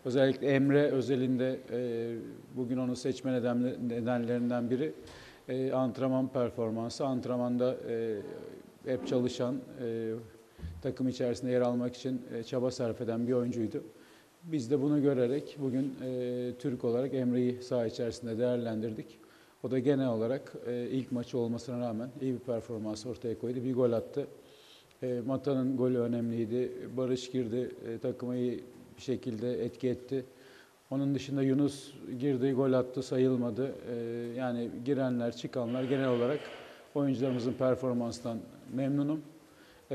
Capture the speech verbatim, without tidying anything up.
Özellikle Emre özelinde e, bugün onu seçme nedenlerinden biri e, antrenman performansı. Antrenmanda e, hep çalışan, e, takım içerisinde yer almak için e, çaba sarf eden bir oyuncuydu. Biz de bunu görerek bugün e, Türk olarak Emre'yi saha içerisinde değerlendirdik. O da genel olarak e, ilk maçı olmasına rağmen iyi bir performans ortaya koydu. Bir gol attı. E, Mata'nın golü önemliydi. Barış girdi, e, takımı iyi bir şekilde etki etti. Onun dışında Yunus girdi, gol attı, sayılmadı. E, yani girenler, çıkanlar genel olarak oyuncularımızın performansından memnunum.